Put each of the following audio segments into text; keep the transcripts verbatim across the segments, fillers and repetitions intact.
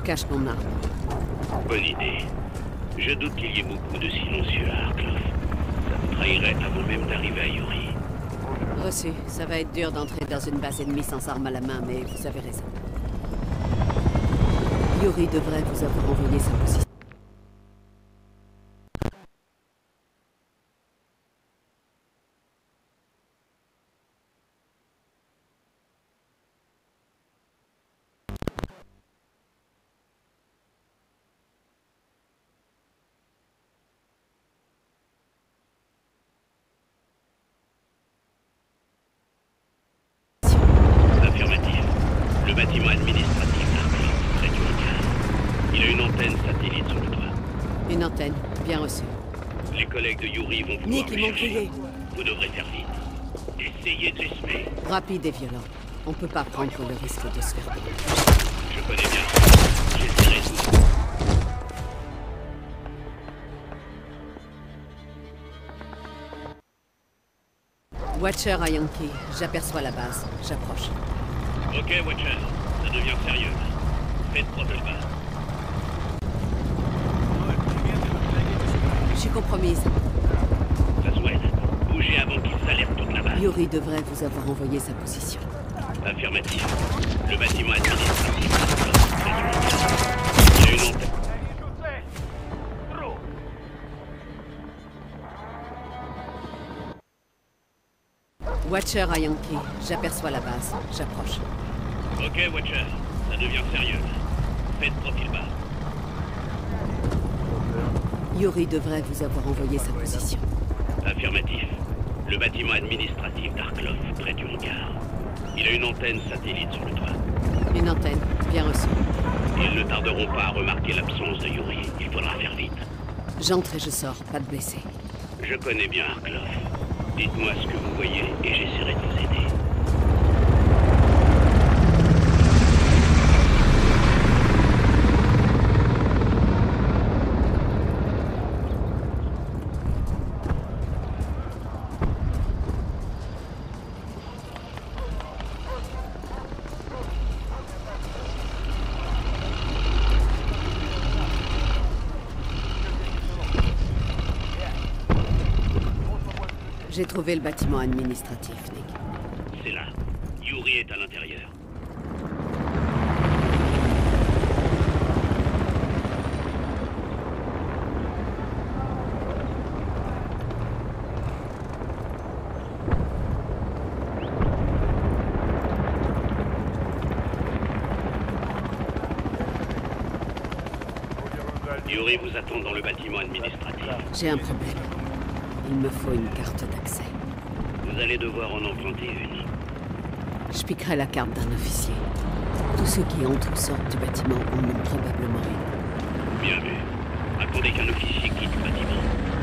cache ton arme. Bonne idée. Je doute qu'il y ait beaucoup de silencieux à Arklov. Ça vous trahirait avant même d'arriver à Yuri. Reçu. Ça va être dur d'entrer dans une base ennemie sans arme à la main, mais vous avez raison. Yuri devrait vous avoir envoyé sa position. Affirmatif. Le bâtiment administratif d'Arklov, près du hangar. Il a une antenne satellite sur le toit. Une antenne. Bien reçue. Les collègues de Yuri vont pouvoir Nick, le ils m'ont chercher. crié. Vous devrez faire vite. Essayez de l'esmer. Rapide et violent. On peut pas prendre le risque de se faire prendre. Je connais bien. J'essaierai tout. Watcher à Yankee. J'aperçois la base. J'approche. Ok, Watcher. Ça devient sérieux. Faites profil bas. Je suis compromise. Ça souhaite. Bougez avant qu'ils alertent toute la base. Yuri devrait vous avoir envoyé sa position. Affirmatif. Le bâtiment administratif d'Arklov, près du hangar. Il a une antenne. Watcher à Yankee. J'aperçois la base. J'approche. Ok, Watcher. Ça devient sérieux. Faites profil bas. Yuri devrait vous avoir envoyé sa position. Affirmatif. Le bâtiment administratif d'Arklov, près du hangar. Il a une antenne satellite sur le toit. Une antenne. Bien reçue. Ils ne tarderont pas à remarquer l'absence de Yuri. Il faudra faire vite. J'entre et je sors. Pas de blessés. Je connais bien Arklov. Dites-moi ce que vous voyez et j'essaierai de vous aider. J'ai trouvé le bâtiment administratif, Nick. C'est là. Yuri est à l'intérieur. Yuri vous attend dans le bâtiment administratif. J'ai un problème. Il me faut une carte d'accès. Vous allez devoir en emprunter une. Je piquerai la carte d'un officier. Tous ceux qui entrent ou sortent du bâtiment en ont probablement une. Bien vu. Attendez qu'un officier quitte le bâtiment.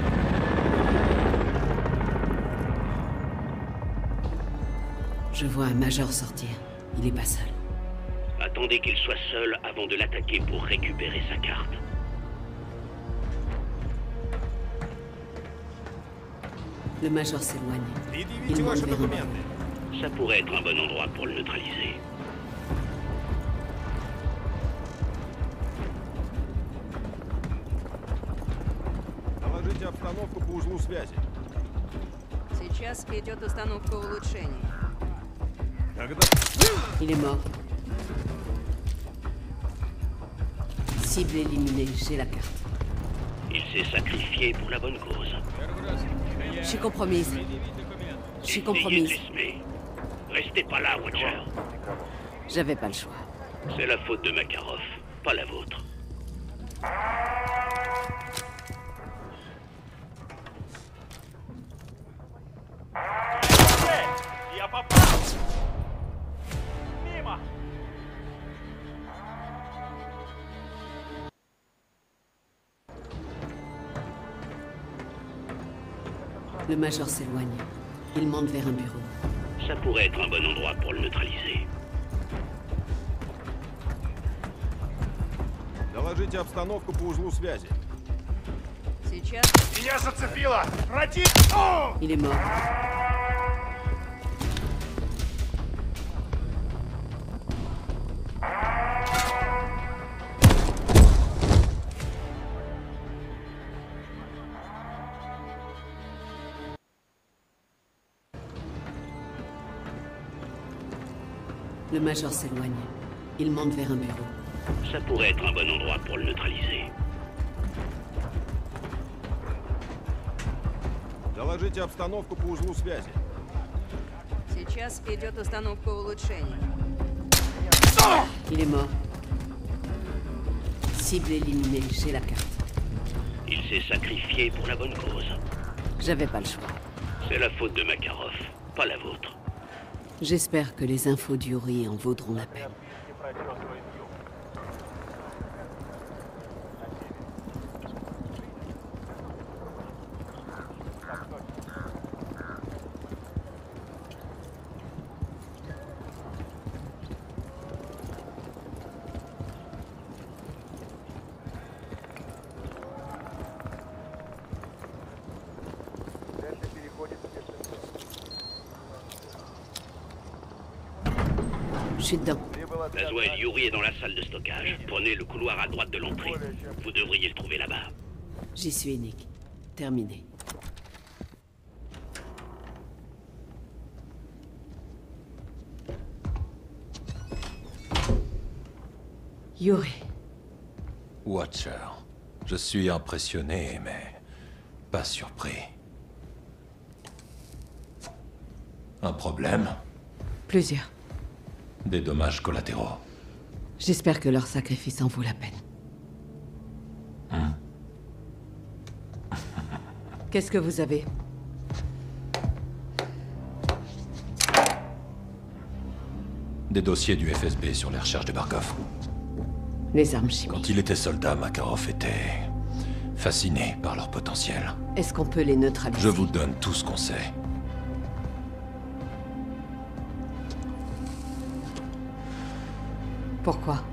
Je vois un major sortir. Il est pas seul. Attendez qu'il soit seul avant de l'attaquer pour récupérer sa carte. Le major s'éloigne. Il monte vers un... Ça pourrait être un bon endroit pour le neutraliser. Доложите обстановку по узлу связи. Сейчас идет установка улучшений. Когда... Il est mort. Cible éliminée. J'ai la carte. Il s'est sacrifié pour la bonne cause. Je suis compromise. Je suis Essayez de compromise. l'esmer. Restez pas là, Watcher. J'avais pas le choix. C'est la faute de Makarov, pas la vôtre. Я попал! Мимо! Le major s'éloigne. Il monte vers un bureau. Ça pourrait être un bon endroit pour le neutraliser. Доложите обстановку по узлу связи. Сейчас Меня зацепило! Против! Il est mort. Le Major s'éloigne. Il monte vers un bureau. Ça pourrait être un bon endroit pour le neutraliser. Доложите обстановку по узлу связи. Сейчас идет установка улучшений. Il est mort. Cible éliminée, j'ai la carte. Il s'est sacrifié pour la bonne cause. J'avais pas le choix. C'est la faute de Makarov, pas la vôtre. J'espère que les infos d'Yuri en vaudront la peine. Je suis dedans. Laswell, Yuri est dans la salle de stockage. Prenez le couloir à droite de l'entrée. Vous devriez le trouver là-bas. J'y suis, Nick. Terminé. Yuri. Watcher. Je suis impressionné, mais pas surpris. Un problème? Plusieurs. Des dommages collatéraux. J'espère que leur sacrifice en vaut la peine. Hmm. Qu'est-ce que vous avez? Des dossiers du F S B sur les recherches de Barkov. Les armes chimiques. Quand il était soldat, Makarov était fasciné par leur potentiel. Est-ce qu'on peut les neutraliser? Je vous donne tout ce qu'on sait. Pourquoi?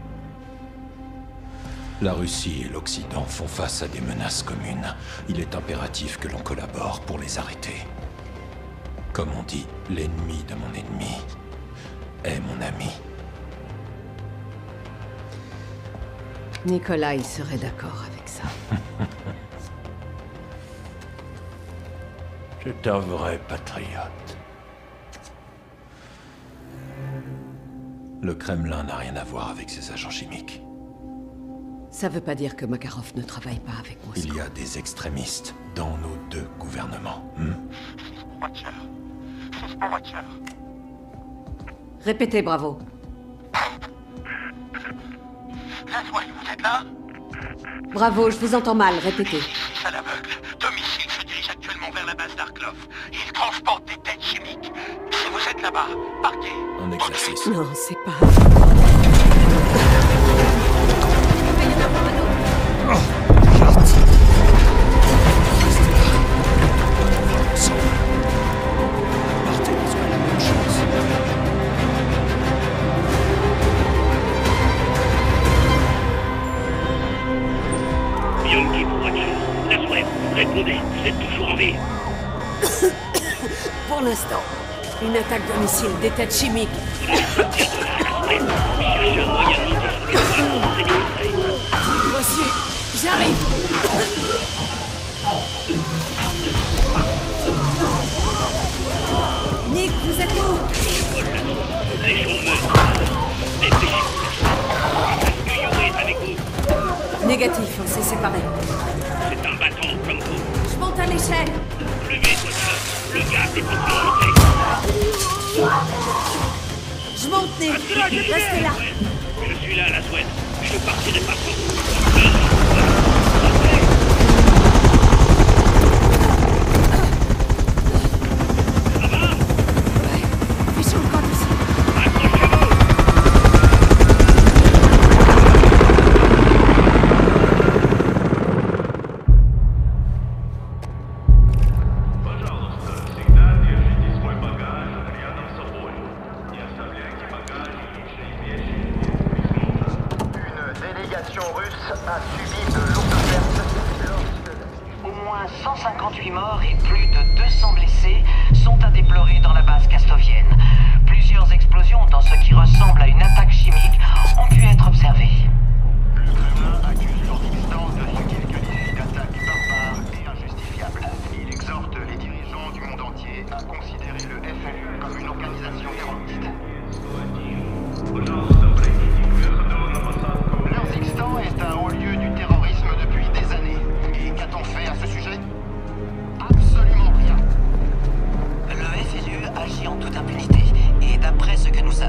La Russie et l'Occident font face à des menaces communes. Il est impératif que l'on collabore pour les arrêter. Comme on dit, l'ennemi de mon ennemi est mon ami. Nikolai serait d'accord avec ça. C'est un vrai patriote. Le Kremlin n'a rien à voir avec ces agents chimiques. Ça veut pas dire que Makarov ne travaille pas avec Moscou. Il y a des extrémistes dans nos deux gouvernements. Hmm? Watcher. Suspend Watcher. Répétez, Bravo. Laswell, vous êtes là? Bravo, je vous entends mal, répétez. Ici, à l'aveugle. Domicile se dirige actuellement vers la base d'Arklov. Il transporte des têtes chimiques. Si vous êtes là-bas, partez. Un exercice. Non, c'est pas... Bianchi pour Watcher. Laswell, répondez, vous êtes toujours en vie. Pour l'instant, une attaque de missile, des têtes chimiques. Cherchez un moyen de monter sur les toits pour nous exfiltrer. Reçu, j'arrive. Nick, vous êtes où? Les gens meurent. Dépêchez-vous. Est-ce que Yuri est avec vous? Négatif, on s'est séparés. C'est un battant comme vous. Je monte à l'échelle. Plus vite, Watcher. Le gaz est en train de monter. Je monte, Nick. Restez là. Je suis là, Laswell. Je partirai pas sans vous. Une délégation russe a subi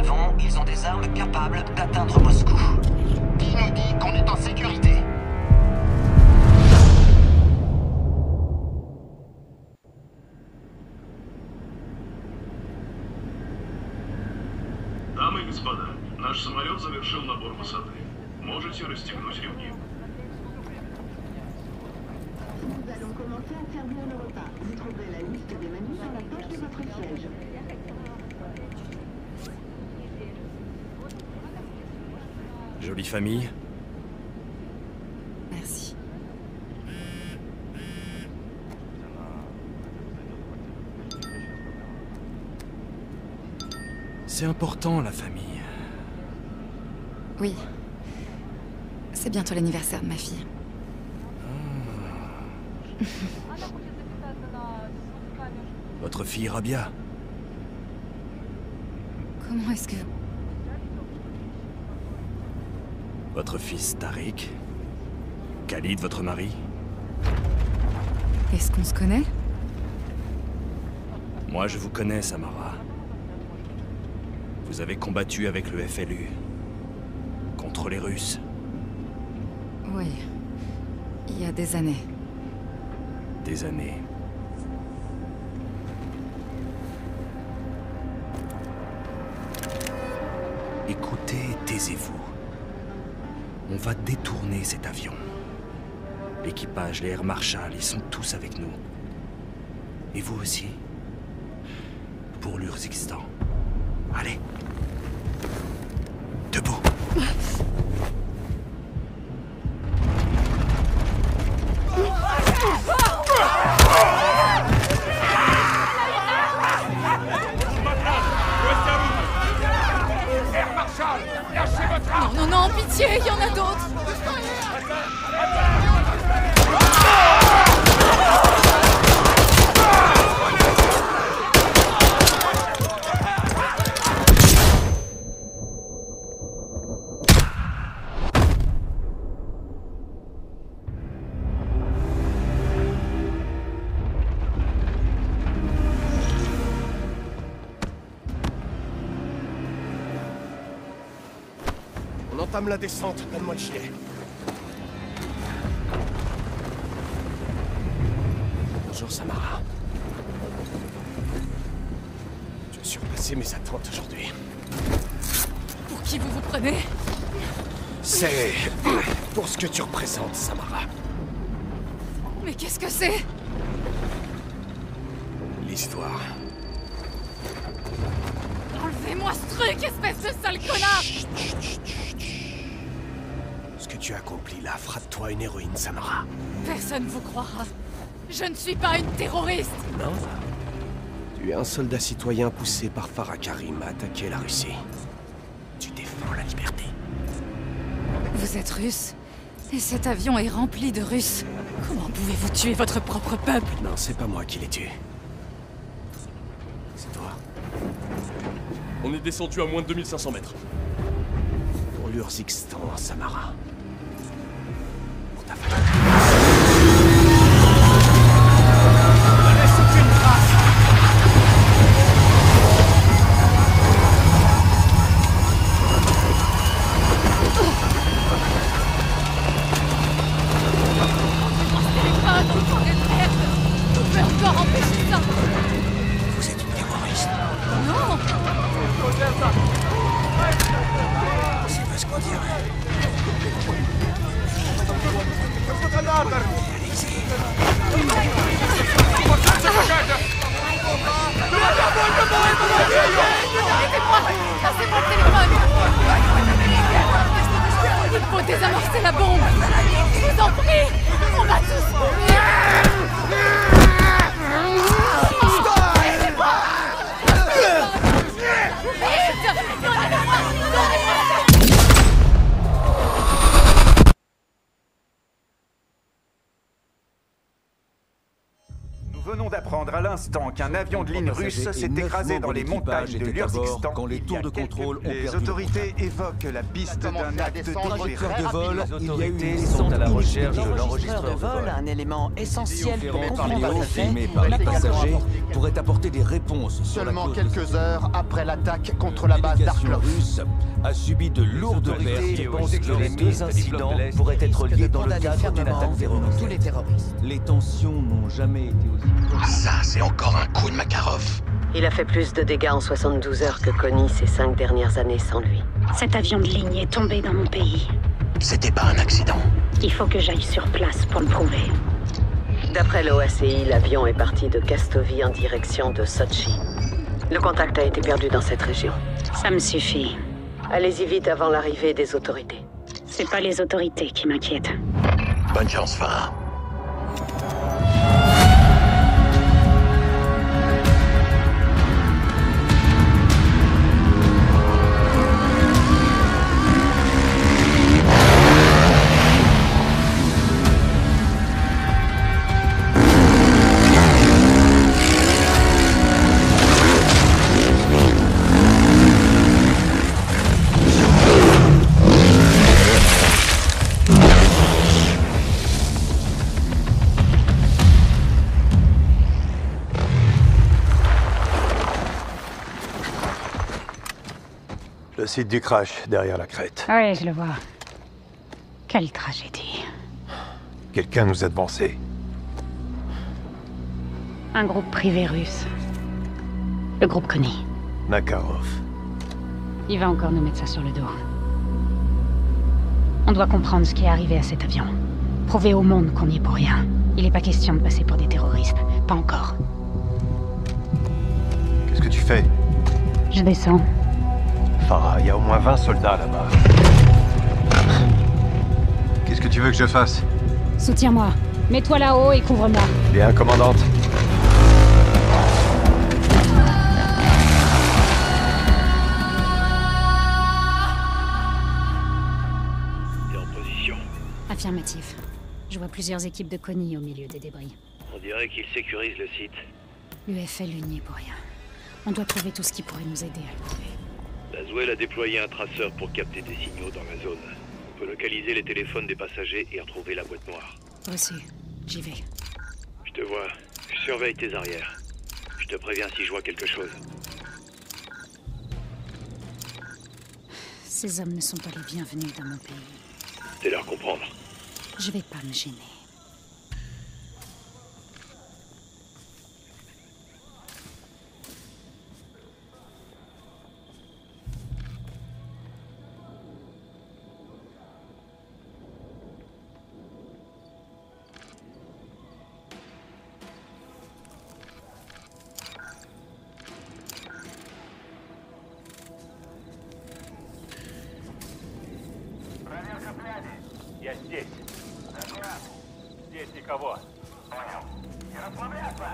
savons, ils ont des armes capables d'atteindre Moscou. Qui nous dit qu'on est en sécurité? Дамы и господа, наш самолет завершил набор высоты. Можете расстегнуть ремни. Nous allons commencer à servir le repas. Vous trouverez la liste des menus dans la poche de votre siège. Jolie famille. Merci. C'est important, la famille. Oui. C'est bientôt l'anniversaire de ma fille. Votre fille Rabia. Comment est-ce que... Votre fils Tariq. Khalid, votre mari. Est-ce qu'on se connaît? Moi, je vous connais, Samara. Vous avez combattu avec le F L U. Contre les Russes. Oui. Il y a des années. Des années. Écoutez et taisez-vous. On va détourner cet avion. L'équipage, les Air Marshal, ils sont tous avec nous. Et vous aussi. Pour l'Urzikistan. Allez. Debout. Non, non, non, pitié, il y en a d'autres. On entame la descente, donne-moi le gilet. Bonjour Samara. Tu as surpassé mes attentes aujourd'hui. Pour qui vous vous prenez? C'est pour ce que tu représentes, Samara. Mais qu'est-ce que c'est? L'histoire. Enlevez-moi ce truc, espèce de sale connard! Chut, chut, chut, chut. Ce que tu as accompli là fera de toi une héroïne, Samara. Personne vous croira. Je ne suis pas une terroriste! Non? Tu es un soldat citoyen poussé par Farah Karim à attaquer la Russie. Tu défends la liberté. Vous êtes russe? Et cet avion est rempli de Russes. Comment pouvez-vous tuer votre propre peuple? Non, c'est pas moi qui l'ai tué. C'est toi. On est descendu à moins de deux mille cinq cents mètres. Pour l'Urzikistan, Samara. Pour ta famille. Ne laisse aucune trace. Téléphone, bordel de merde! On peut encore empêcher ça! Vous êtes une terroriste. Non! C'est pas ce qu'on dirait. Aidez-moi! Passez-moi le téléphone! Il faut désamorcer la bombe! Je vous en prie! On va tous mourir! Aidez-moi! Vite! Donnez-le-moi! Donnez-moi! Nous venons d'apprendre à l'instant qu'un avion de ligne russe s'est écrasé dans les montagnes de l'Urzikistan. Quand les tours de contrôle ont Les perdu autorités évoquent la piste d'un acte trajectoire de vol, Les il y a eu autorités une sont à la recherche de L'enregistreur l'enregistreur de vol, un élément essentiel pour Vidéo par comprendre vidéo le fait. filmé par les passagers pourrait apporter des réponses sur la Seulement cause quelques de heures après l'attaque contre la base délégation d'Arklov. russe a subi de lourdes autorités pertes. pensent que les deux incidents pourraient être liés dans le cadre d'une attaque terroriste. Tous les terroristes. Les tensions n'ont jamais été aussi... Ça, c'est encore un coup de Makarov. Il a fait plus de dégâts en soixante-douze heures que Connie ces cinq dernières années sans lui. Cet avion de ligne est tombé dans mon pays. C'était pas un accident. Il faut que j'aille sur place pour le prouver. D'après l'O A C I, l'avion est parti de Kastovi en direction de Sochi. Le contact a été perdu dans cette région. Ça me suffit. Allez-y vite avant l'arrivée des autorités. C'est pas les autorités qui m'inquiètent. Bonne chance, Farah. Le site du crash, derrière la crête. Oui, je le vois. Quelle tragédie. Quelqu'un nous a devancés. Un groupe privé russe. Le groupe Connie. Makarov. Il va encore nous mettre ça sur le dos. On doit comprendre ce qui est arrivé à cet avion. Prouver au monde qu'on n'y est pour rien. Il n'est pas question de passer pour des terroristes. Pas encore. Qu'est-ce que tu fais? Je descends. Farah, il y a au moins vingt soldats là-bas. Qu'est-ce que tu veux que je fasse? Soutiens-moi. Mets-toi là-haut et couvre-moi. Bien, commandante. T'es en position? Affirmatif. Je vois plusieurs équipes de Connie au milieu des débris. On dirait qu'ils sécurisent le site. L'U F L n'y est pour rien. On doit trouver tout ce qui pourrait nous aider à le prouver. Laswell a déployé un traceur pour capter des signaux dans la zone. On peut localiser les téléphones des passagers et retrouver la boîte noire. Reçu. J'y vais. Je te vois. Je surveille tes arrières. Je te préviens si je vois quelque chose. Ces hommes ne sont pas les bienvenus dans mon pays. C'est leur comprendre. Je vais pas me gêner. Я здесь. Здесь никого. Понял. Не расслабляться!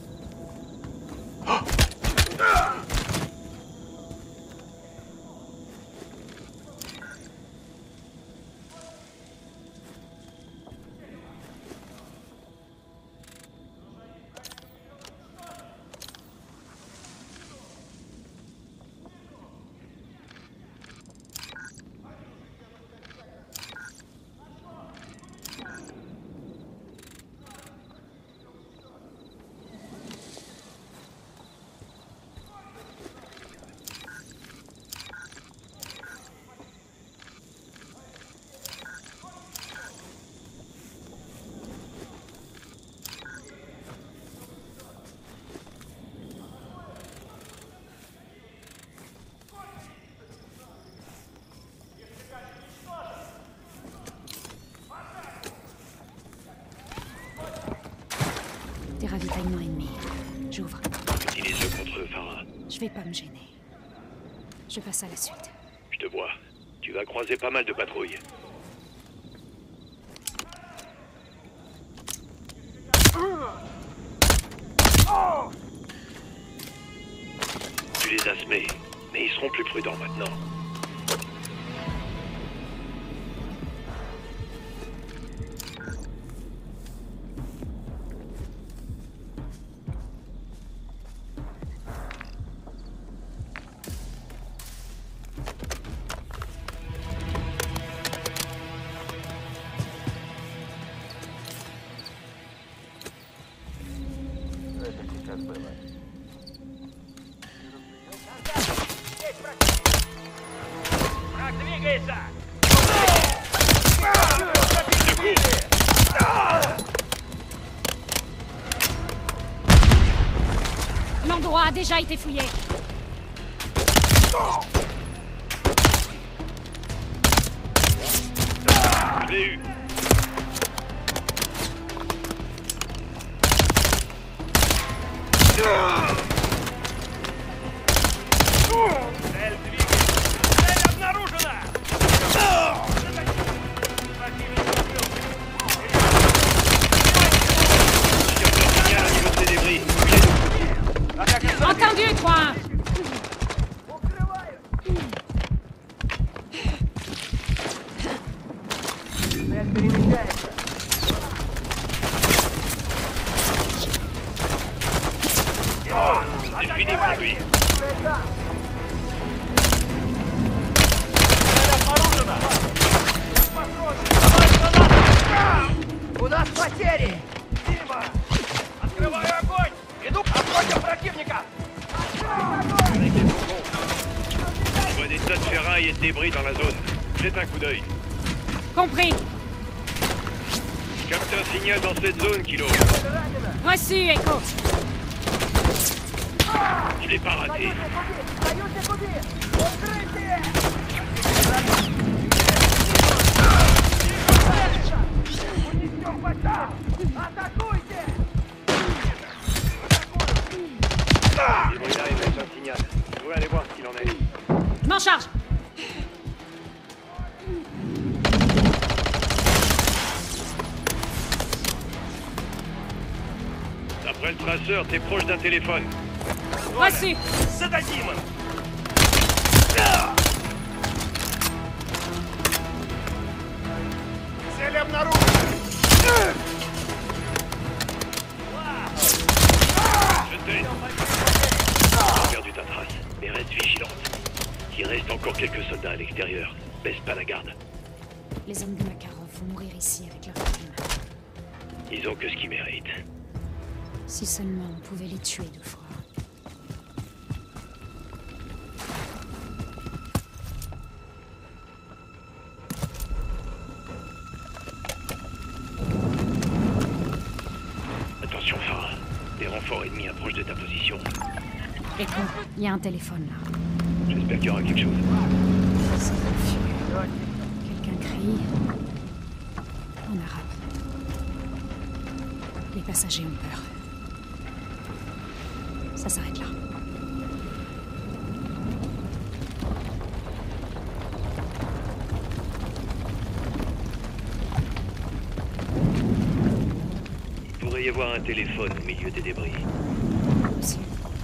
Des ravitaillements ennemis. J'ouvre. Utilise-le contre eux, Farah. Je vais pas me gêner. Je passe à la suite. Je te vois. Tu vas croiser pas mal de patrouilles. Tu les as semés, mais ils seront plus prudents maintenant. сейчас было. Враг двигается! L'endroit a déjà été fouillé. Je l'ai eu. Цель двигается! Цель обнаружена! Entendu, trois. Цель перемещается! C'est fini pour lui. У нас потери! Дима! Открываю огонь! Иду против противника! Je vois des tas de ferraille et de débris dans la zone. Jette un coup d'œil. Compris. Capte un signal dans cette zone, Kilo. Reçu, Echo. Je l'ai pas raté. Les brûlards émettent un signal. Je voudrais aller voir ce qu'il en est. Je m'en charge. D'après le traceur, t'es proche d'un téléphone. Reçu. Зададим! Цель обнаружена! Je t'aide. J'ai perdu ta trace, mais reste vigilante. Il reste encore quelques soldats à l'extérieur. Baisse pas la garde. Les hommes de Makarov vont mourir ici avec leur crime. Ils ont que ce qu'ils méritent. Si seulement on pouvait les tuer deux fois. Attention, Farah. Des renforts ennemis approchent de ta position. Echo, il y a un téléphone là. J'espère qu'il y aura quelque chose. C'est confus. Quelqu'un crie. En arabe. Les passagers ont peur. Ça s'arrête là. Il pourrait y avoir un téléphone au milieu des débris. Aussi.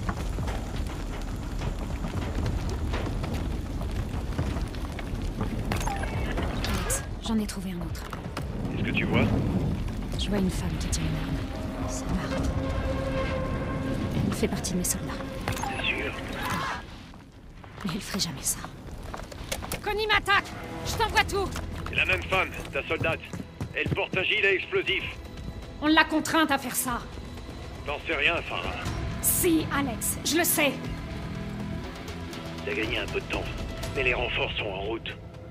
Alex, j'en ai trouvé un autre. Qu'est-ce que tu vois? Je vois une femme qui tient une arme. C'est Marthe. Elle fait partie de mes soldats. C'est sûr. Mais elle ferait jamais ça. Connie m'attaque. Je t'envoie tout. C'est la même femme, ta soldate. Elle porte un gilet explosif. On l'a contrainte à faire ça. T'en sais rien, Farah. Si, Alex, je le sais. T'as gagné un peu de temps, mais les renforts sont en route.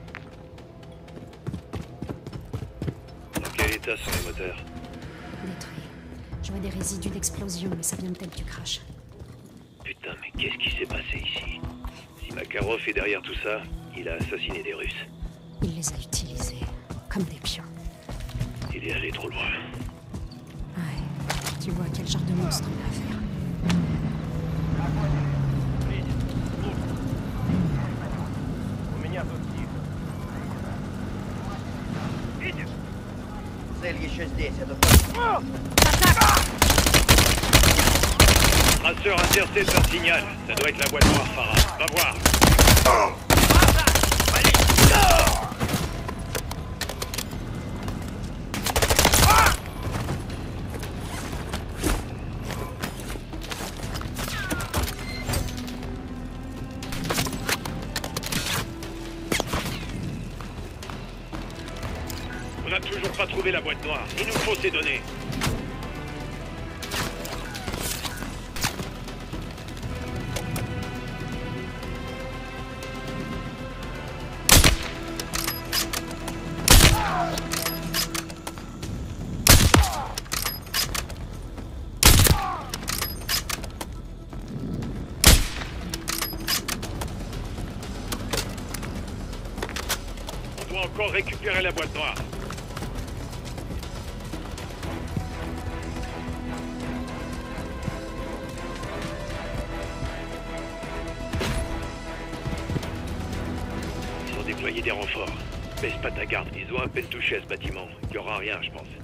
Dans quel état sont les moteurs? Détruit. Je vois des résidus d'explosion, mais ça vient peut-être du crash. Putain, mais qu'est-ce qui s'est passé ici? Si Makarov est derrière tout ça, il a assassiné des Russes. Il les a utilisés comme des pions. Il est allé trop loin. Ouais. Tu vois quel genre de monstre on a affaire. У меня тут тихо. Видишь? Цель еще здесь, это точно. Traceur intercepte un signal. Ça doit être la boîte noire, Farah. Va voir. On n'a toujours pas trouvé la boîte noire. Il nous faut ces données. encore récupérer la boîte noire. Ils ont déployé des renforts. Baisse pas ta garde, ils ont à peine touché à ce bâtiment. Il y aura rien, je pense.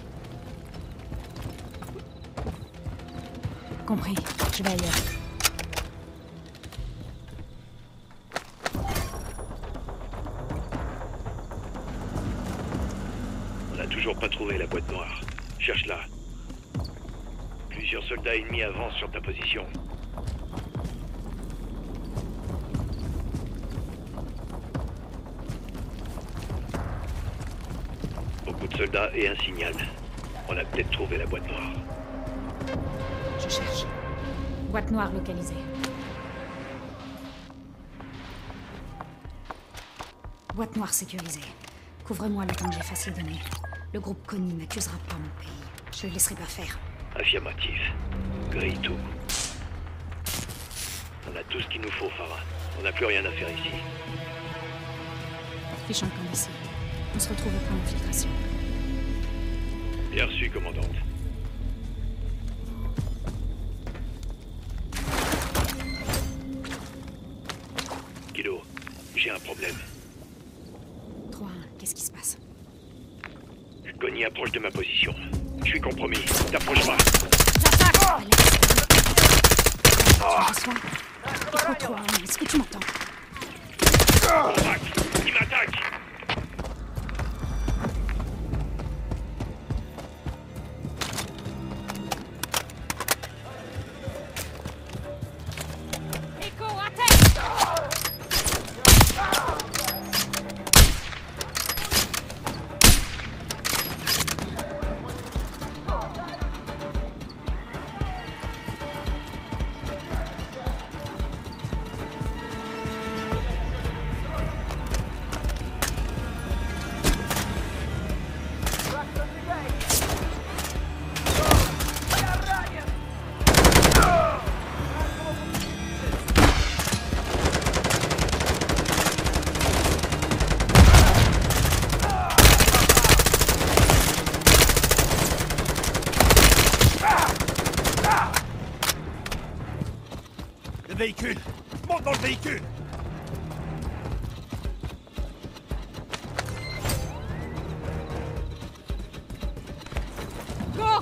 Compris. Je vais ailleurs. On n'a toujours pas trouvé la boîte noire. Cherche-la. Plusieurs soldats ennemis avancent sur ta position. Beaucoup de soldats et un signal. On a peut-être trouvé la boîte noire. Je cherche. Boîte noire localisée. Boîte noire sécurisée. Couvre-moi le temps que j'efface les données. Le groupe Connie n'accusera pas mon pays. Je le laisserai pas faire. Affirmatif. Grille tout. On a tout ce qu'il nous faut, Farah. On n'a plus rien à faire ici. Fiche un camp d'ici. On se retrouve au point d'infiltration. Bien reçu, commandante. Kilo, j'ai un problème. trois un, qu'est-ce qui se passe? Connie approche de ma position. Je suis compromis. T'approches pas. J'attaque! Tu me reçois? Écoute, trois un, est-ce que tu m'entends? Il m'attaque! Véhicule! Monte dans le véhicule! Go!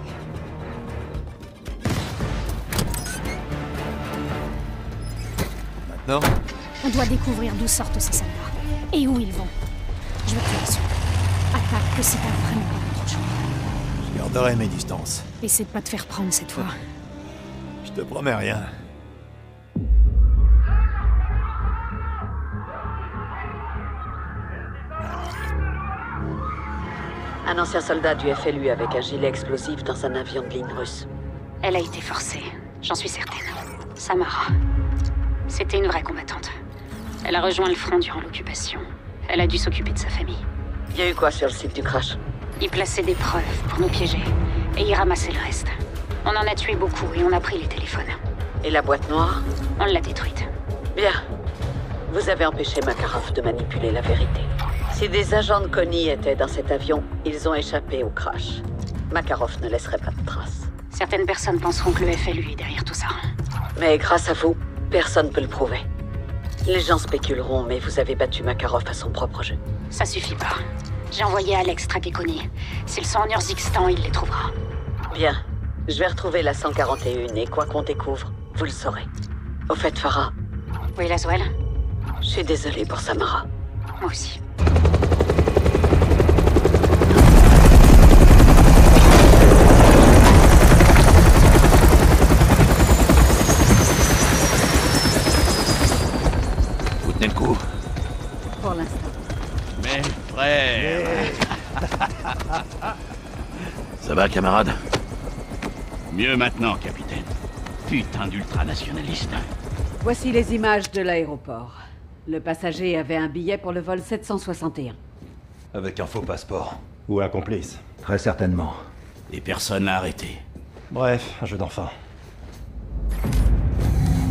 Maintenant? On doit découvrir d'où sortent ces soldats. Et où ils vont. Je vais te là-dessus. Attaque que si t'as vraiment pas d'autre choix. Je garderai mes distances. Essaie de pas te faire prendre cette fois. Je te promets rien. Un ancien soldat du F L U avec un gilet explosif dans un avion de ligne russe. Elle a été forcée, j'en suis certaine. Samara. C'était une vraie combattante. Elle a rejoint le front durant l'occupation. Elle a dû s'occuper de sa famille. Il y a eu quoi sur le site du crash? Ils plaçaient des preuves pour nous piéger. Et ils ramassaient le reste. On en a tué beaucoup et on a pris les téléphones. Et la boîte noire? On l'a détruite. Bien. Vous avez empêché Makarov de manipuler la vérité. Si des agents de Connie étaient dans cet avion, ils ont échappé au crash. Makarov ne laisserait pas de traces. Certaines personnes penseront que le F L U est derrière tout ça. Mais grâce à vous, personne ne peut le prouver. Les gens spéculeront, mais vous avez battu Makarov à son propre jeu. Ça suffit pas. J'ai envoyé Alex traquer Connie. S'ils sont en Urzikstan, il les trouvera. Bien. Je vais retrouver la cent quarante et un et quoi qu'on découvre, vous le saurez. Au fait, Farah. Oui, Laswell? Je suis désolée pour Samara. Moi aussi. Vous tenez le coup? Pour l'instant. Mes frères! Ça va, camarade? Mieux maintenant, capitaine. Putain d'ultranationaliste. Voici les images de l'aéroport. Le passager avait un billet pour le vol sept cent soixante et un. Avec un faux passeport. Ou un complice. Très certainement. Et personne l'a arrêté. Bref, un jeu d'enfant.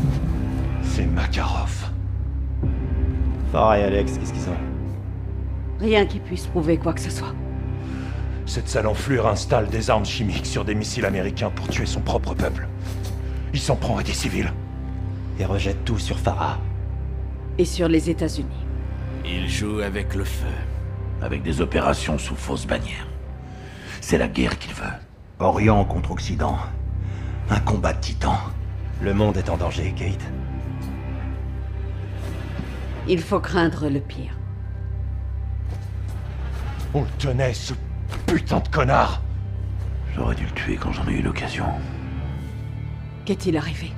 C'est Makarov. Farah et Alex, qu'est-ce qu'ils ont? Rien qui puisse prouver quoi que ce soit. Cette sale enflure installe des armes chimiques sur des missiles américains pour tuer son propre peuple. Il s'en prend à des civils. Et rejette tout sur Farah. Et sur les États-Unis. Il joue avec le feu, avec des opérations sous fausse bannière. C'est la guerre qu'il veut. Orient contre Occident. Un combat de titans. Le monde est en danger, Kate. Il faut craindre le pire. On le tenait, ce putain de connard! J'aurais dû le tuer quand j'en ai eu l'occasion. Qu'est-il arrivé?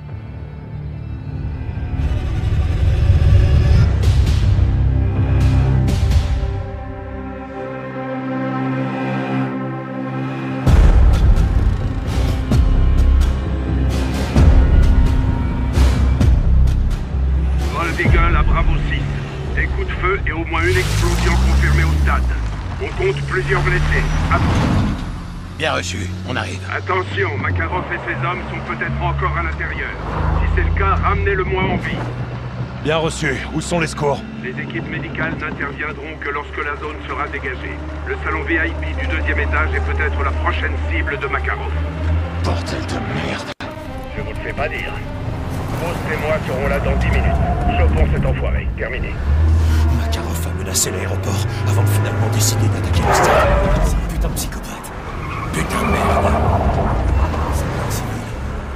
Gold Eagle à Bravo six. Des coups de feu et au moins une explosion confirmée au stade. On compte plusieurs blessés. À... Bien reçu, on arrive. Attention, Makarov et ses hommes sont peut-être encore à l'intérieur. Si c'est le cas, ramenez-le-moi en vie. Bien reçu, où sont les secours? Les équipes médicales n'interviendront que lorsque la zone sera dégagée. Le salon V I P du deuxième étage est peut-être la prochaine cible de Makarov. Bordel de merde. Je vous le fais pas dire. Vos témoins seront là dans dix minutes. Chopons cet enfoiré. Terminé. Makarov a menacé l'aéroport avant de finalement décider d'attaquer le stade. C'est un putain de psychopathe. Putain de merde. C'est pas civil.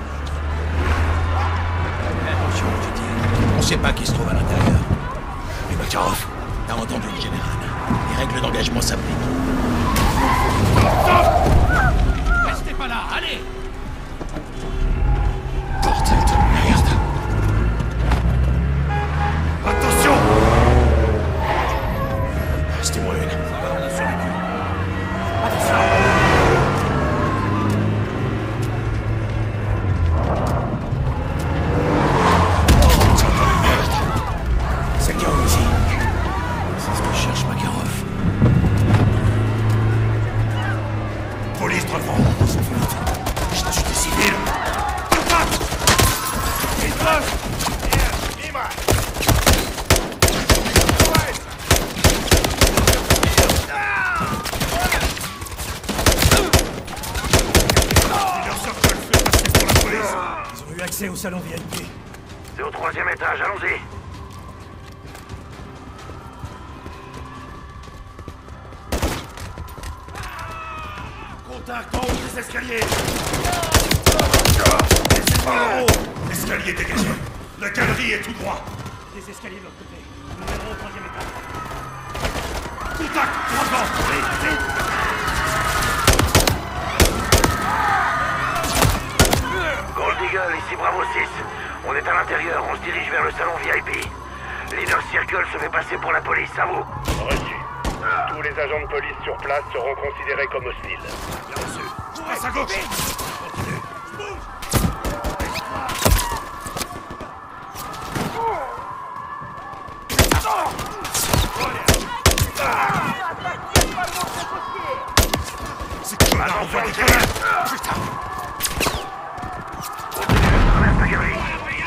Attention, je dis. On sait pas qui se trouve à l'intérieur. Mais Makarov, t'as entendu le général. Les règles d'engagement s'appliquent. Restez pas là, allez! Bordel de merde. Attention! Restez-moi une. On a survécu. Attention! Merde. C'est le chaos ici. C'est ce que cherche Makarov. Police, trois grands. Je t'ajoute des civils. Ils ont eu accès au salon V I P. C'est au troisième étage, allons-y. Contact en haut des escaliers. Laissez pas en haut. L'escalier dégagé. La galerie est tout droit. Des escaliers de l'autre côté. Nous mènerons au troisième étage. Contact, trois ans. Vite, vite. Gold Eagle, ici Bravo six. On est à l'intérieur, on se dirige vers le salon V I P. L'Inner Circle se fait passer pour la police, à vous. Reçu. Tous les agents de police sur place seront considérés comme hostiles. Bien reçu. Je passe à gauche. Continue. Je bouge. C'est quoi là, on voit des grenades. Putain. Traverse la galerie.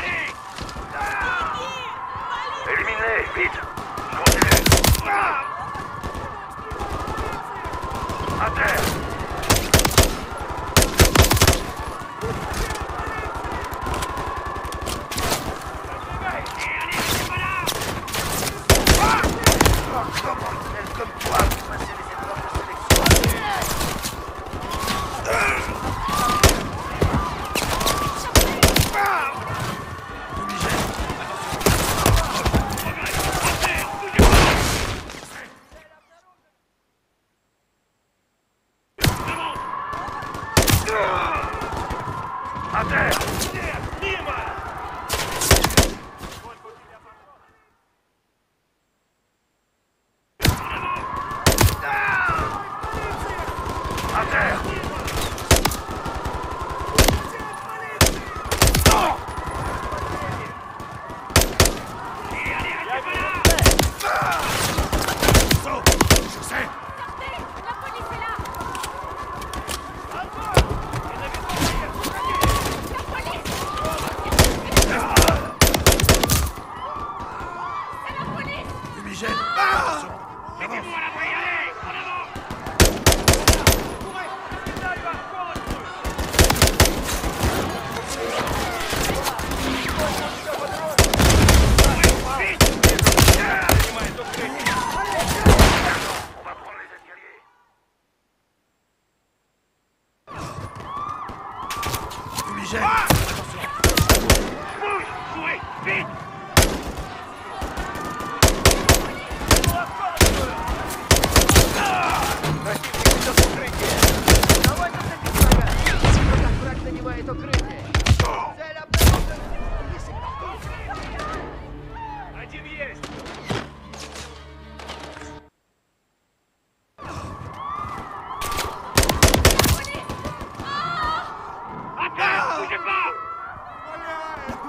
Élimine-les, vite. Continue. À terre. Comme toi, vous passez les épreuves de sélection.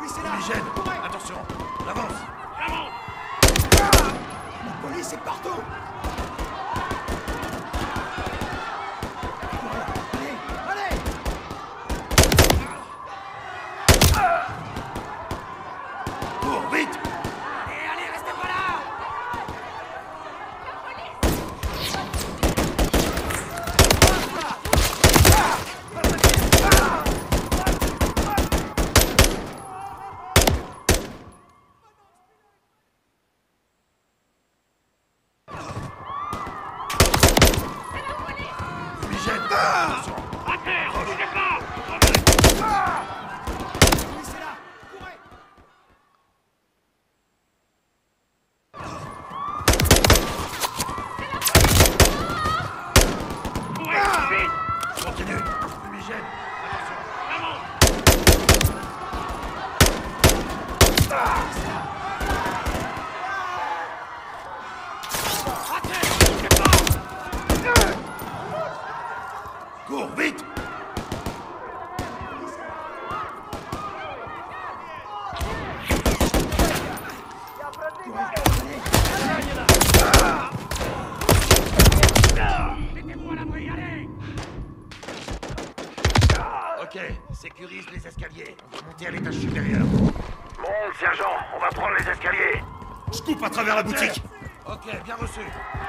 Police est là. Fumigène. Attention. Avance. Avance. La police est partout. Allez, allez. Cours, vite. Allez, allez, restez pas là. Fumigène. Attention. À terre, bougez pas. Police est là. Courez. Courez, vite. Continue. Fumigène. Attention. Avance. À terre, bougez pas. Cours, vite. Mettez-vous à l'abri, allez. Ok, sécurise les escaliers. On va monter à l'étage supérieur. Monte, sergent, on va prendre les escaliers. Je coupe à travers la boutique. Ok, bien reçu.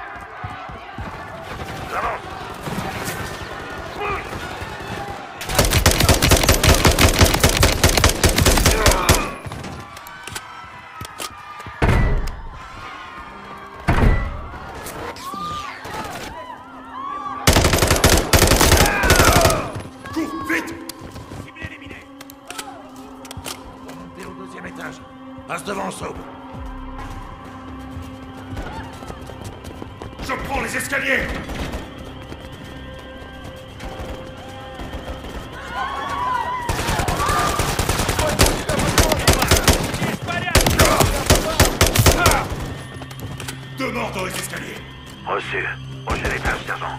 Avance. Bouge. Cours, vite. Cible éliminée. On va monter au deuxième étage. Passe devant, Soap. Je prends les escaliers. Deux morts dans les escaliers. Reçu. Prochain étage, sergent.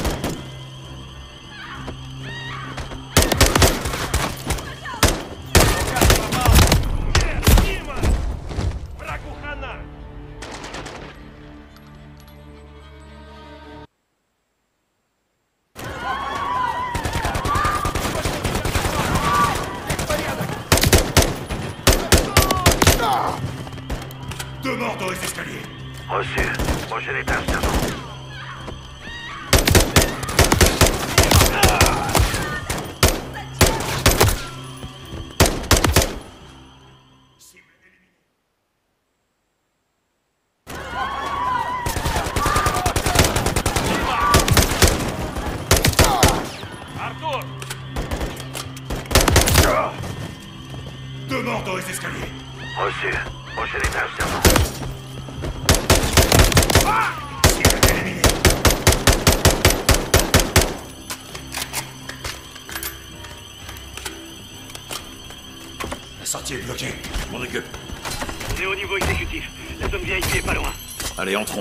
Deux morts dans les escaliers. Reçu. Prochain étage, sergent. Arthur. Deux morts dans les escaliers. Reçu. Prochain étage, sergent. Cible éliminée. La sortie est bloquée. Je m'en occupe. On est au niveau exécutif. La zone V I P est pas loin. Allez, entrons.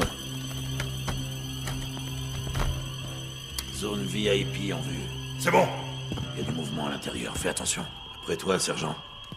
Zone V I P en vue. C'est bon. Il y a du mouvement à l'intérieur, fais attention. Après toi, sergent.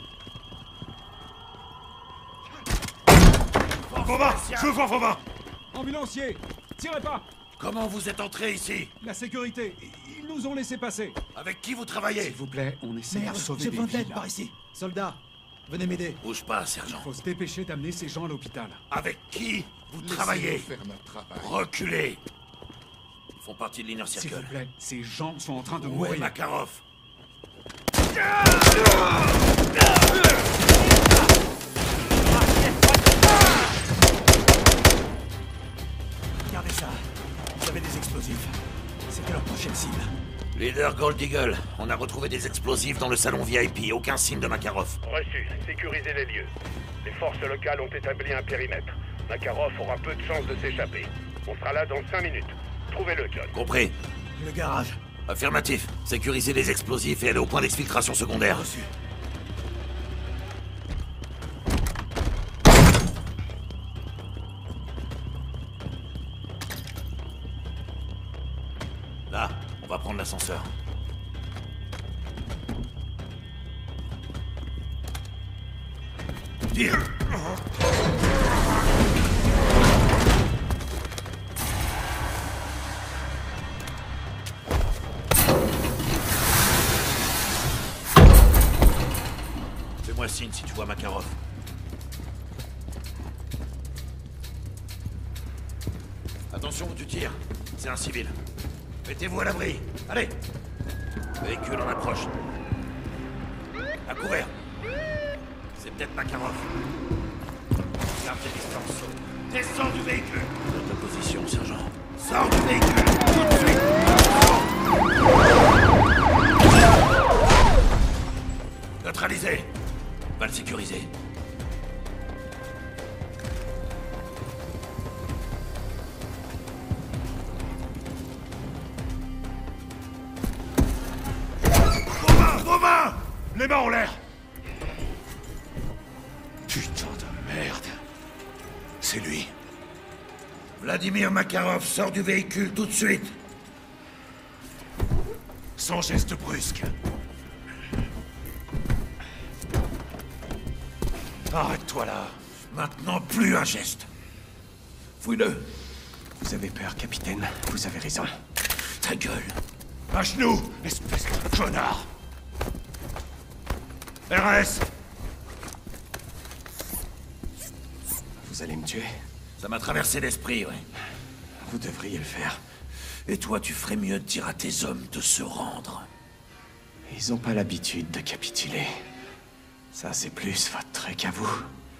Vauban, je veux voir Vauban. Ambulancier, tirez pas. Comment vous êtes entré ici? La sécurité, ils nous ont laissé passer. Avec qui vous travaillez? S'il vous plaît, on essaie Merde, de sauver j'ai des besoin vies, d'aide là. par ici. Soldats, venez m'aider. Bouge pas, sergent. Faut se dépêcher d'amener ces gens à l'hôpital. Avec qui vous Laissez-nous travaillez? faire notre travail. Reculez. Ils font partie de l'Inner S'il Circle. vous plaît, ces gens sont en train de Où est mourir. Makarov? Regardez ça. Vous avez des explosifs. C'était leur prochaine cible. Leader Gold Eagle, on a retrouvé des explosifs dans le salon V I P. Aucun signe de Makarov. Reçu. Sécurisez les lieux. Les forces locales ont établi un périmètre. Makarov aura peu de chances de s'échapper. On sera là dans cinq minutes. Trouvez-le, John. Compris. Le garage. Affirmatif. Sécurisez les explosifs et allez au point d'exfiltration secondaire. Reçu. Là, on va prendre l'ascenseur. Tire. Fais-moi signe si tu vois Makarov. Attention où tu tires. C'est un civil. Mettez-vous à l'abri. Allez. Véhicule en approche. À couvert. C'est peut-être Makarov. Garde tes distances. Descends du véhicule. Dans ta position, sergent. Sors du véhicule. Tout de suite. Neutralisé. Balle sécurisée. Romain, Romain, les mains en l'air. Putain de merde. C'est lui. Vladimir Makarov sort du véhicule tout de suite. Sans geste brusque. Arrête-toi là. Maintenant, plus un geste. Fouille-le. Vous avez peur, capitaine. Vous avez raison. Ta gueule. À genoux, espèce de connard. R S. Vous allez me tuer? Ça m'a traversé l'esprit, ouais. Vous devriez le faire. Et toi, tu ferais mieux de dire à tes hommes de se rendre. Ils ont pas l'habitude de capituler. Ça, c'est plus votre truc à vous.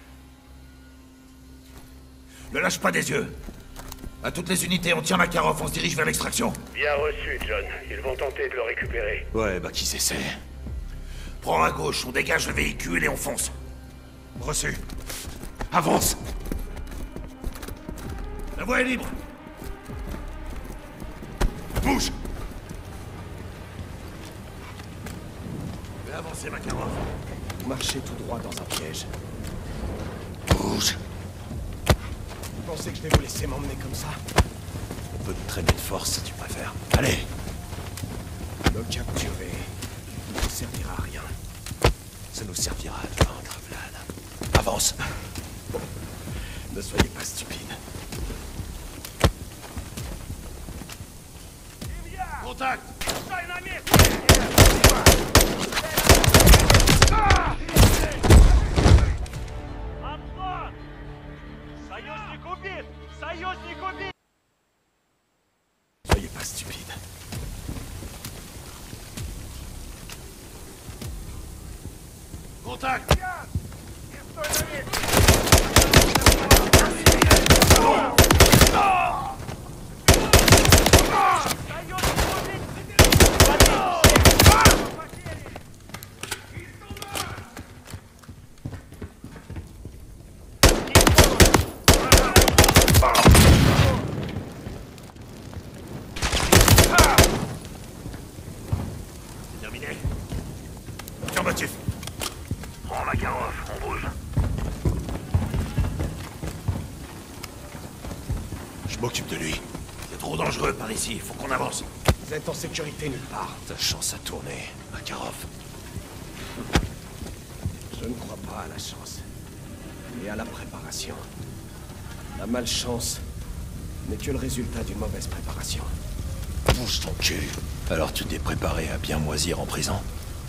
Ne lâche pas des yeux. À toutes les unités, on tient Makarov, on se dirige vers l'extraction. Bien reçu, John. Ils vont tenter de le récupérer. Ouais, bah qu'ils essaient. Prends à gauche, on dégage le véhicule et on fonce. Reçu. Avance. La voie est libre. Bouge. Fais avancer Makarov. Marchez tout droit dans un piège. Bouge. Vous pensez que je vais vous laisser m'emmener comme ça? On peut te traîner de force si tu préfères. Allez. Le capturer ne vous servira à rien. Ça nous servira à te vaincre, Vlad. Avance. Bon, ne soyez pas stupide. Contact. Soyez pas stupide. Contact. Terminé. Affirmatif. Prends Makarov, on bouge. Je m'occupe de lui. C'est trop dangereux par ici, faut qu'on avance. Vous êtes en sécurité nulle part. Ta chance à tourner, Makarov. Je ne crois pas à la chance, mais à la préparation. La malchance n'est que le résultat d'une mauvaise préparation. Bouge ton cul. Alors tu t'es préparé à bien moisir en prison?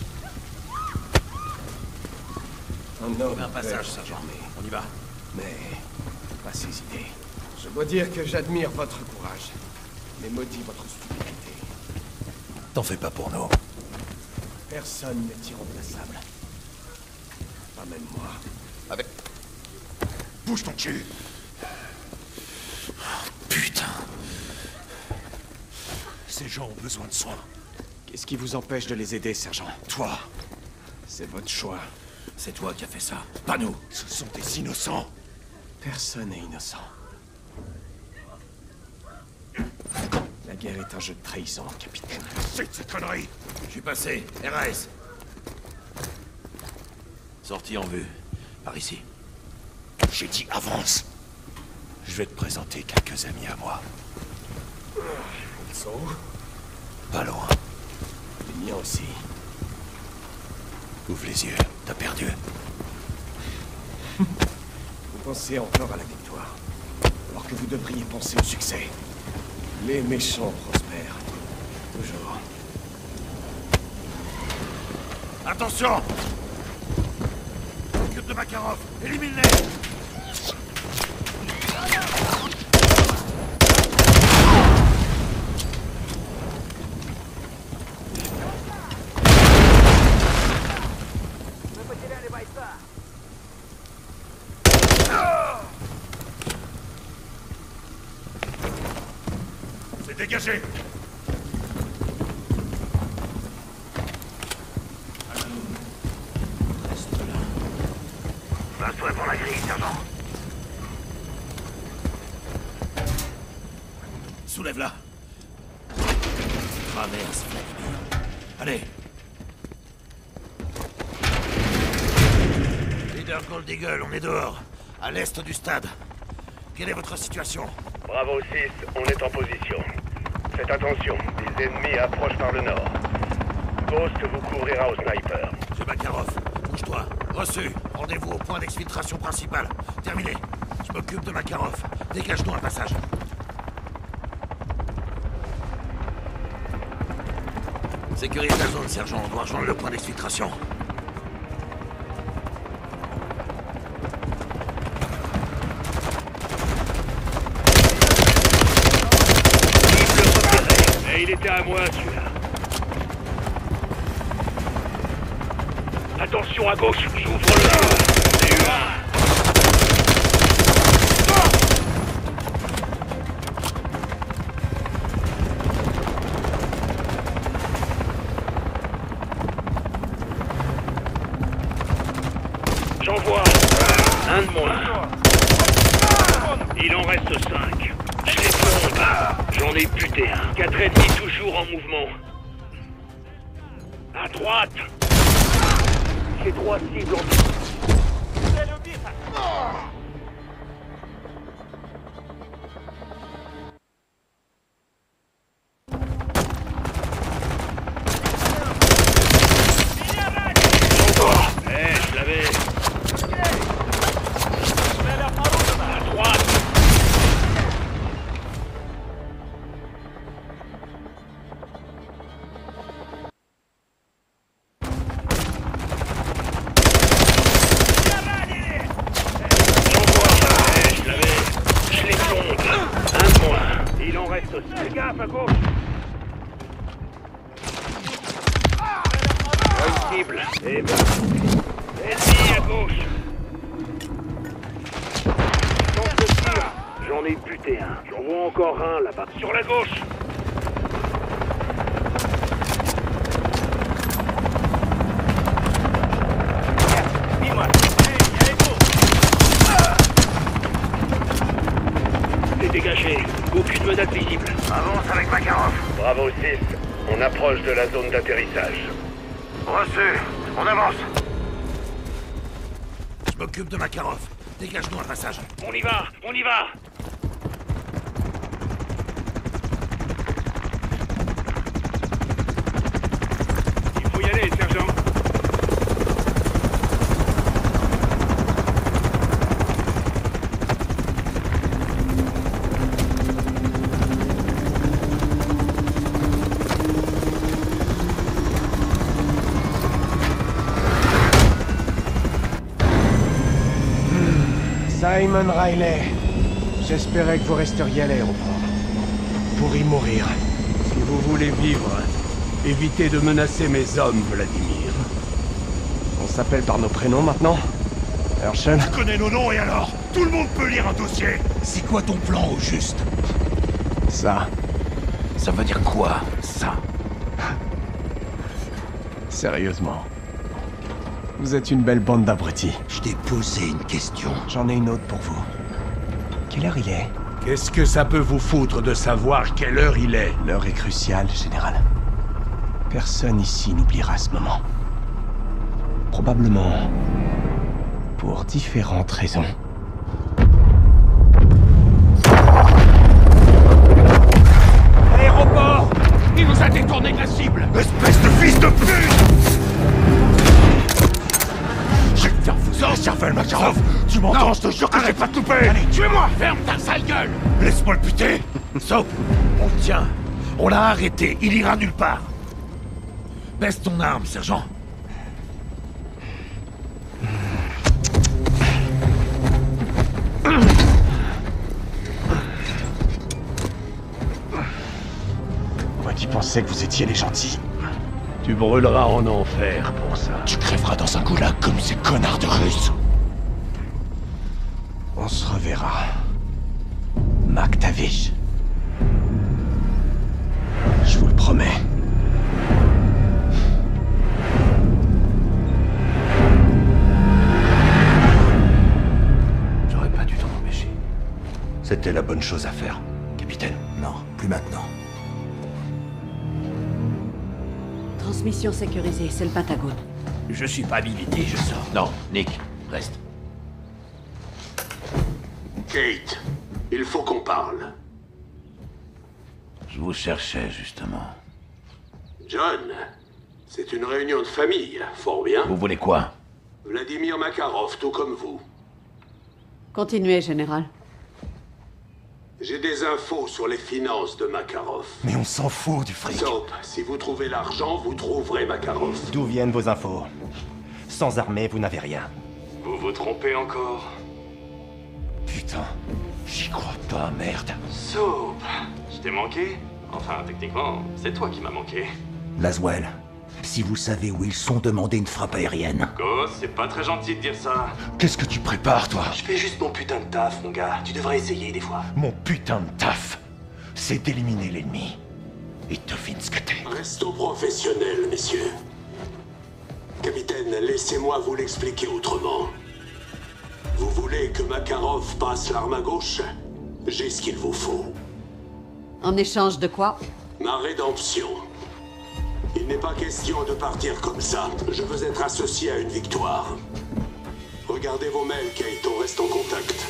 Un homme un passage, peut être sergent. fermé, On y va. mais pas ses idées. Je dois dire que j'admire votre courage, mais maudis votre stupidité. T'en fais pas pour nous. Personne n'est irremplaçable. Pas même moi. Avec... Bouge ton cul. Putain. Ces gens ont besoin de soins. Qu'est-ce qui vous empêche de les aider, sergent? Toi, C'est votre choix. C'est toi qui as fait ça, pas nous. ce sont des innocents. Personne n'est innocent. La guerre est un jeu de trahison, capitaine. C'est de ces conneries. Je suis passé. R A S. Sortie en vue. Par ici. J'ai dit avance. Je vais te présenter quelques amis à moi. Ils sont où? Pas loin. Les miens aussi. Ouvre les yeux. T'as perdu. pensez encore à la victoire, alors que vous devriez penser au succès. Les méchants prospèrent. Toujours. Attention! Occupe de Makarov! Élimine-les! C'est dégagé! Passe-toi pour la grille, sergent. Soulève-la. Traverse, Vladimir. Allez. Leader Gold Eagle, on est dehors, à l'est du stade. Quelle est votre situation? Bravo six, on est en position. Faites attention, les ennemis approchent par le nord. Ghost vous couvrira au sniper. J'ai Makarov. Bouge-toi. Reçu. Rendez-vous au point d'exfiltration principal. Terminé. Je m'occupe de Makarov. Dégage-nous un passage. Sécurise la zone, sergent. On doit rejoindre le point d'exfiltration. Et il était à moi, celui-là. Attention à gauche, j'ouvre le feu. C'est eu un. J'en vois un de moins. Il en reste cinq. Je les plombe. J'en ai buté un. Quatre ennemis toujours en mouvement. À droite. J'ai trois cibles en dessous. Eh, je l'avais. À droite. Fais gaffe à gauche. Bonne cible. Et ben. Ennemi à gauche. Tente le tir. J'en ai buté un. J'en vois encore un là-bas. Sur la gauche. C'est dégagé. Aucune menace visible. Avance avec Makarov. Bravo six. On approche de la zone d'atterrissage. Reçu. On avance. Je m'occupe de Makarov. Dégage-nous un passage. On y va. On y va. Il faut y aller, sergent. Simon Riley, j'espérais que vous resteriez à l'aéroport. Pour y mourir. Si vous voulez vivre, évitez de menacer mes hommes, Vladimir. On s'appelle par nos prénoms maintenant? Herschel? Je connais nos noms et alors? Tout le monde peut lire un dossier. C'est quoi ton plan au juste? Ça. Ça veut dire quoi, ça? Sérieusement. Vous êtes une belle bande d'abrutis. Je t'ai posé une question. J'en ai une autre pour vous. Quelle heure il est? Qu'est-ce que ça peut vous foutre de savoir quelle heure il est? L'heure est cruciale, général. Personne ici n'oubliera ce moment. Probablement pour différentes raisons. Aéroport! Il nous a détourné de la cible! Espèce de fils de pute! Je viens vous Sortez cervelle, Makarov. Tu m'entends, je te jure que j'ai pas tout loupé. Allez, tuez-moi. Ferme ta sale gueule. Laisse-moi le buter. Soap, on le tient. On l'a arrêté, il ira nulle part. Baisse ton arme, sergent. Moi qui pensais que vous étiez les gentils. Tu brûleras en enfer pour ça. Tu crèveras dans un goulag comme ces connards de Russes. On se reverra. MacTavish. Je vous le promets. J'aurais pas dû t'en empêcher. C'était la bonne chose à faire, capitaine. Non, plus maintenant. Transmission sécurisée, c'est le Pentagone. Je suis pas habilité, je sors. Non, Nick, reste. Kate, il faut qu'on parle. Je vous cherchais, justement. John, c'est une réunion de famille, fort bien. Vous voulez quoi? Vladimir Makarov, tout comme vous. Continuez, général. J'ai des infos sur les finances de Makarov. Mais on s'en fout du fric. Soap, si vous trouvez l'argent, vous trouverez Makarov. D'où viennent vos infos? Sans armée, vous n'avez rien. Vous vous trompez encore? Putain, j'y crois pas, merde. Soap, je t'ai manqué? Enfin, techniquement, c'est toi qui m'as manqué. Laswell, si vous savez où ils sont, demandez une frappe aérienne. Ghost, c'est pas très gentil de dire ça. Qu'est-ce que tu prépares, toi? Je fais juste mon putain de taf, mon gars. Tu devrais essayer des fois. Mon putain de taf, c'est d'éliminer l'ennemi. Et devine ce que t'es. Restons professionnels, messieurs. Capitaine, laissez-moi vous l'expliquer autrement. Vous voulez que Makarov passe l'arme à gauche? J'ai ce qu'il vous faut. En échange de quoi? Ma rédemption. Il n'est pas question de partir comme ça. Je veux être associé à une victoire. Regardez vos mails, Kate, on reste en contact.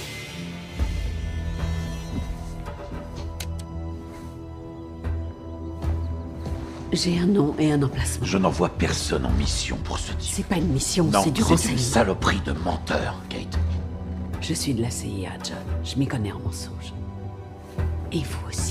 J'ai un nom et un emplacement. Je n'envoie personne en mission pour ce type. C'est pas une mission, Non, c'est du c'est renseignement. une saloperie de menteur, Kate. Je suis de la C I A, John. Je m'y connais en mensonges. Et vous aussi.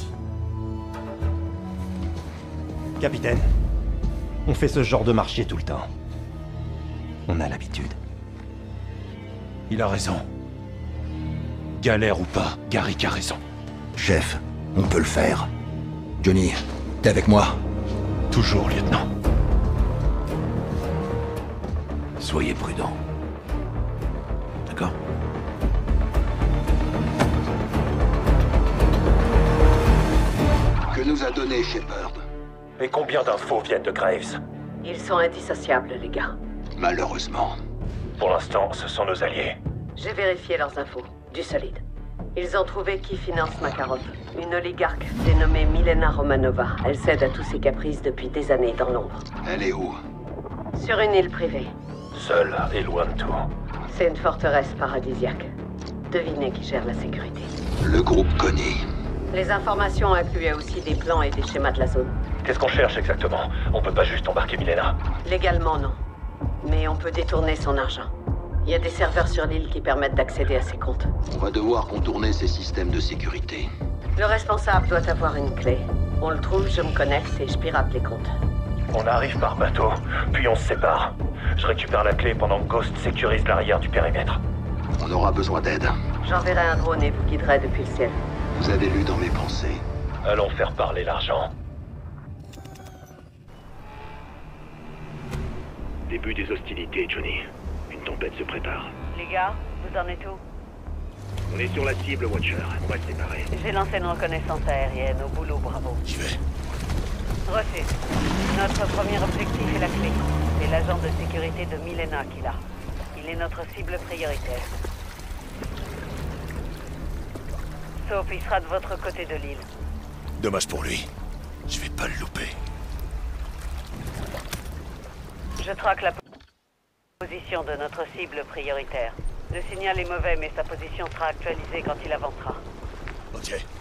Capitaine, on fait ce genre de marché tout le temps. On a l'habitude. Il a raison. Galère ou pas, Garrick a raison. Chef, on peut le faire. Johnny, t'es avec moi? Toujours, lieutenant. Soyez prudent. D'accord? Que nous a donné Shepard? Et combien d'infos viennent de Graves? Ils sont indissociables, les gars. Malheureusement. Pour l'instant, ce sont nos alliés. J'ai vérifié leurs infos. Du solide. Ils ont trouvé qui finance Makarov. Une oligarque dénommée Milena Romanova. Elle cède à tous ses caprices depuis des années dans l'ombre. Elle est où? Sur une île privée. Seule et loin de tout. C'est une forteresse paradisiaque. Devinez qui gère la sécurité. Le groupe Connie. Les informations incluaient aussi des plans et des schémas de la zone. Qu'est-ce qu'on cherche exactement? On peut pas juste embarquer Milena. Légalement, non. Mais on peut détourner son argent. Il y a des serveurs sur l'île qui permettent d'accéder à ses comptes. On va devoir contourner ces systèmes de sécurité. Le responsable doit avoir une clé. On le trouve, je me connecte et je pirate les comptes. On arrive par bateau, puis on se sépare. Je récupère la clé pendant que Ghost sécurise l'arrière du périmètre. On aura besoin d'aide. J'enverrai un drone et vous guiderai depuis le ciel. Vous avez lu dans mes pensées. Allons faire parler l'argent. Début des hostilités, Johnny. Une tempête se prépare. Les gars, vous en êtes où? On est sur la cible, Watcher. On va se séparer. J'ai lancé une reconnaissance aérienne. Au boulot, bravo. J'y vais. Reçu. Notre premier objectif est la clé. C'est l'agent de sécurité de Milena qui l'a. Il est notre cible prioritaire. Sauf il sera de votre côté de l'île. Dommage pour lui. Je vais pas le louper. Je traque la position de notre cible prioritaire. Le signal est mauvais, mais sa position sera actualisée quand il avancera. Ok.